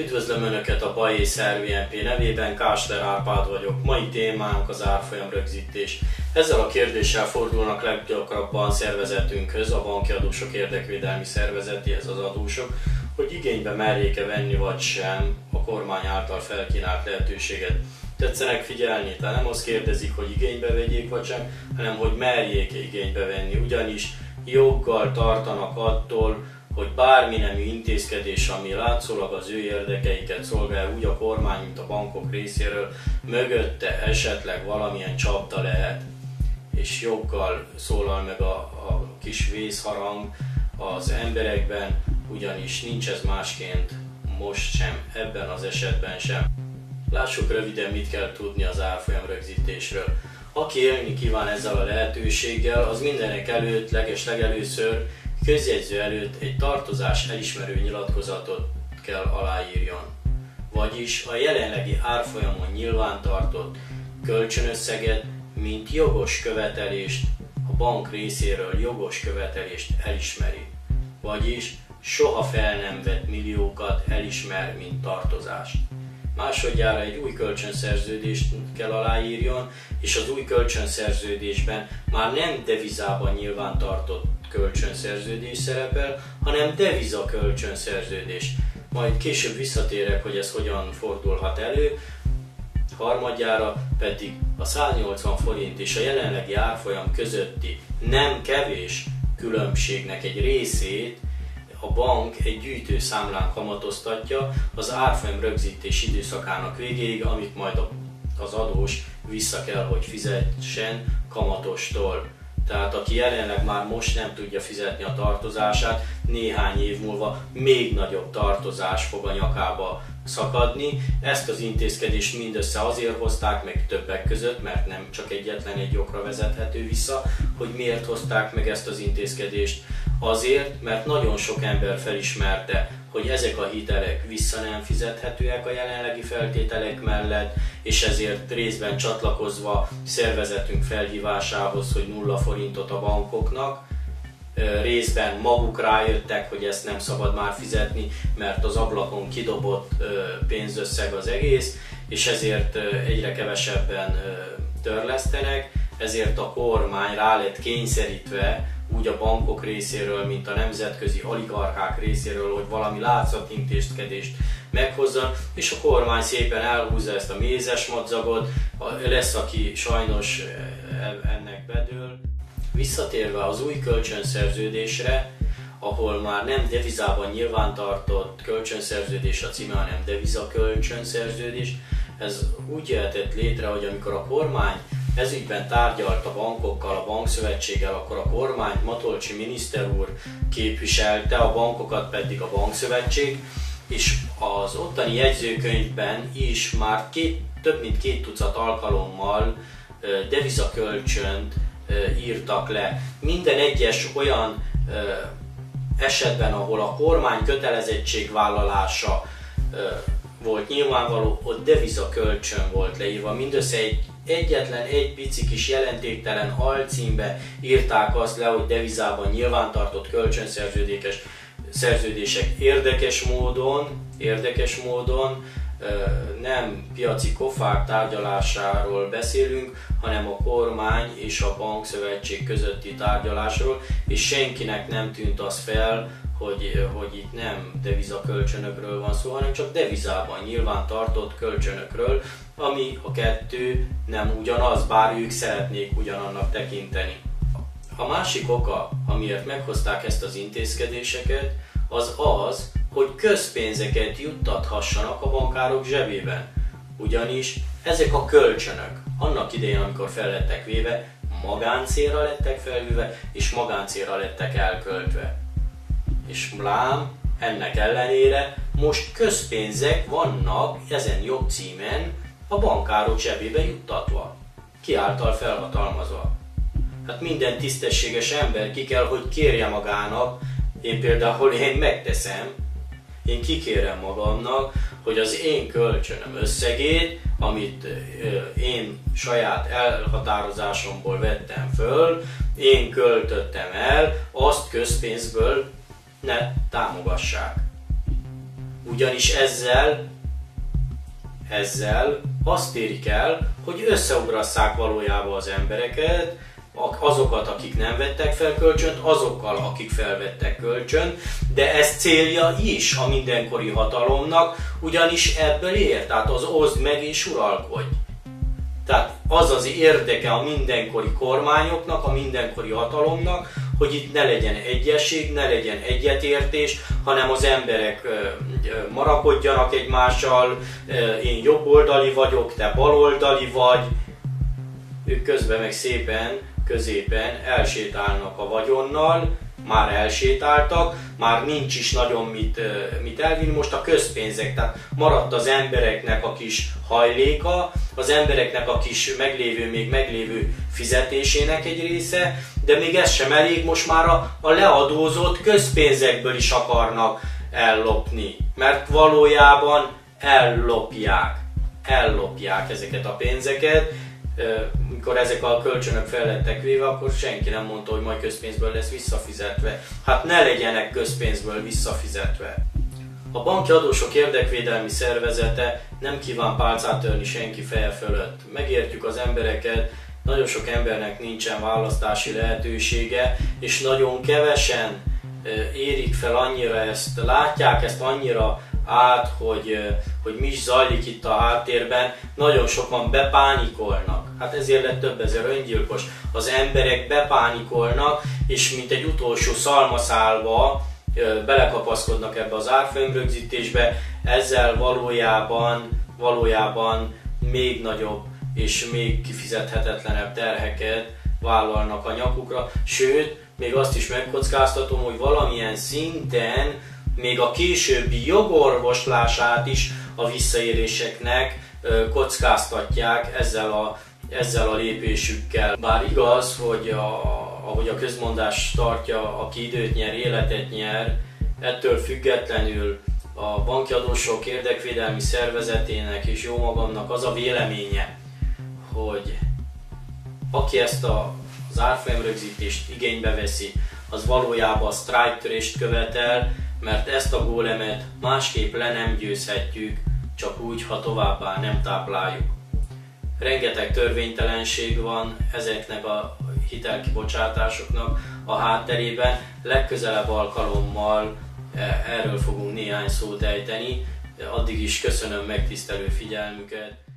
Üdvözlöm Önöket a BAE SZRVNP nevében, Kásler Árpád vagyok. Mai témánk az árfolyam rögzítés. Ezzel a kérdéssel fordulnak leggyakrabban szervezetünkhöz, a Banki Adósok Érdekvédelmi Szervezetéhez az adósok, hogy igénybe merjék-e venni vagy sem a kormány által felkínált lehetőséget. Tetszenek figyelni, tehát nem azt kérdezik, hogy igénybe vegyék vagy sem, hanem hogy merjék-e igénybe venni, ugyanis joggal tartanak attól, hogy bármi nemű intézkedés, ami látszólag az ő érdekeiket szolgál, úgy a kormány, mint a bankok részéről, mögötte esetleg valamilyen csapda lehet. És joggal szólal meg a kis vészharang az emberekben, ugyanis nincs ez másként most sem, ebben az esetben sem. Lássuk röviden, mit kell tudni az árfolyam rögzítésről. Aki élni kíván ezzel a lehetőséggel, az mindenek előtt, legelőször közjegyző előtt egy tartozás elismerő nyilatkozatot kell aláírjon. Vagyis a jelenlegi árfolyamon nyilvántartott kölcsönösszeget, mint jogos követelést, a bank részéről jogos követelést elismeri. Vagyis soha fel nem vett milliókat elismer, mint tartozást. Másodjára egy új kölcsönszerződést kell aláírjon, és az új kölcsönszerződésben már nem devizában nyilvántartott kölcsönszerződés szerepel, hanem deviza kölcsönszerződés. Majd később visszatérek, hogy ez hogyan fordulhat elő. Harmadjára pedig a 180 forint és a jelenlegi árfolyam közötti nem kevés különbségnek egy részét a bank egy gyűjtőszámlán kamatoztatja az árfolyam rögzítés időszakának végéig, amit majd az adós vissza kell, hogy fizessen kamatostól. Tehát aki jelenleg már most nem tudja fizetni a tartozását, néhány év múlva még nagyobb tartozás fog a nyakába szakadni. Ezt az intézkedést mindössze azért hozták meg többek között, mert nem csak egyetlen egy okra vezethető vissza, hogy miért hozták meg ezt az intézkedést. Azért, mert nagyon sok ember felismerte, hogy ezek a hitelek vissza nem fizethetőek a jelenlegi feltételek mellett, és ezért részben csatlakozva szervezetünk felhívásához, hogy 0 forintot a bankoknak, részben maguk rájöttek, hogy ezt nem szabad már fizetni, mert az ablakon kidobott pénzösszeg az egész, és ezért egyre kevesebben törlesztenek, ezért a kormány rá lett kényszerítve úgy a bankok részéről, mint a nemzetközi oligarchák részéről, hogy valami látszatintézkedést meghozzon, és a kormány szépen elhúzza ezt a mézes madzagot, lesz, aki sajnos ennek bedől. Visszatérve az új kölcsönszerződésre, ahol már nem devizában nyilvántartott kölcsönszerződés a címe, hanem deviza kölcsönszerződés, ez úgy jöhetett létre, hogy amikor a kormány ezügyben tárgyalt a bankokkal, a bankszövetséggel, akkor a kormányt Matolcsy miniszter úr képviselte, a bankokat pedig a bankszövetség, és az ottani jegyzőkönyvben is már több mint 2 tucat alkalommal devizakölcsönt írtak le. Minden egyes olyan esetben, ahol a kormány kötelezettségvállalása volt nyilvánvaló, ott devizakölcsön volt leírva. Mindössze egyetlen egy pici kis jelentéktelen alcímbe írták azt le, hogy devizában nyilvántartott kölcsönszerződések érdekes módon nem piaci kofák tárgyalásáról beszélünk, hanem a kormány és a bankszövetség közötti tárgyalásról, és senkinek nem tűnt az fel, hogy itt nem devizakölcsönökről van szó, hanem csak devizában nyilvántartott kölcsönökről, ami a kettő nem ugyanaz, bár ők szeretnék ugyanannak tekinteni. A másik oka, amiért meghozták ezt az intézkedéseket, az, hogy közpénzeket juttathassanak a bankárok zsebében. Ugyanis ezek a kölcsönök annak idején, amikor fel lettek véve, magáncélra lettek felvéve, és magáncélra lettek elköltve. És lám, ennek ellenére most közpénzek vannak ezen jogcímen a bankárok zsebébe juttatva, ki által felhatalmazva. Hát minden tisztességes ember ki kell, hogy kérje magának, én megteszem, én kikérem magamnak, hogy az én kölcsönöm összegét, amit én saját elhatározásomból vettem föl, én költöttem el, azt közpénzből ne támogassák. Ugyanis ezzel azt érik el, hogy összeugrasszák valójában az embereket, azokat, akik nem vettek fel kölcsönt, azokkal, akik felvettek kölcsönt, de ez célja is a mindenkori hatalomnak, ugyanis ebből ér, tehát az oszd meg és uralkodj. Tehát az az érdeke a mindenkori kormányoknak, a mindenkori hatalomnak, hogy itt ne legyen egyesség, ne legyen egyetértés, hanem az emberek marakodjanak egymással, én jobboldali vagyok, te baloldali vagy, ők közben meg szépen, középen elsétálnak a vagyonnal, már elsétáltak, már nincs is nagyon mit elvinni, most a közpénzek, tehát maradt az embereknek a kis hajléka, az embereknek a kis még meglévő fizetésének egy része, de még ez sem elég, most már a leadózott közpénzekből is akarnak ellopni, mert valójában ellopják ezeket a pénzeket. Mikor ezek a kölcsönök fel lettek véve, akkor senki nem mondta, hogy majd közpénzből lesz visszafizetve. Hát ne legyenek közpénzből visszafizetve. A Banki Adósok Érdekvédelmi Szervezete nem kíván pálcát törni senki feje fölött. Megértjük az embereket, nagyon sok embernek nincsen választási lehetősége, és nagyon kevesen érik fel annyira ezt, látják ezt annyira át, hogy mi is zajlik itt a háttérben, nagyon sokan bepánikolnak. Hát ezért lett több ezer öngyilkos. Az emberek bepánikolnak, és mint egy utolsó szalmaszálba belekapaszkodnak ebbe az árfolyamrögzítésbe, ezzel valójában még nagyobb és még kifizethetetlenebb terheket vállalnak a nyakukra, sőt, még azt is megkockáztatom, hogy valamilyen szinten még a későbbi jogorvoslását is a visszaéléseknek kockáztatják ezzel a lépésükkel. Bár igaz, hogy ahogy a közmondás tartja, aki időt nyer, életet nyer, ettől függetlenül a Banki Adósok Érdekvédelmi Szervezetének és jó magamnak az a véleménye, hogy aki ezt az árfolyamrögzítést igénybe veszi, az valójában a sztrájktörést követel, mert ezt a gólemet másképp le nem győzhetjük, csak úgy, ha továbbá nem tápláljuk. Rengeteg törvénytelenség van ezeknek a hitelkibocsátásoknak a hátterében, legközelebb alkalommal erről fogunk néhány szót ejteni, addig is köszönöm megtisztelő figyelmüket.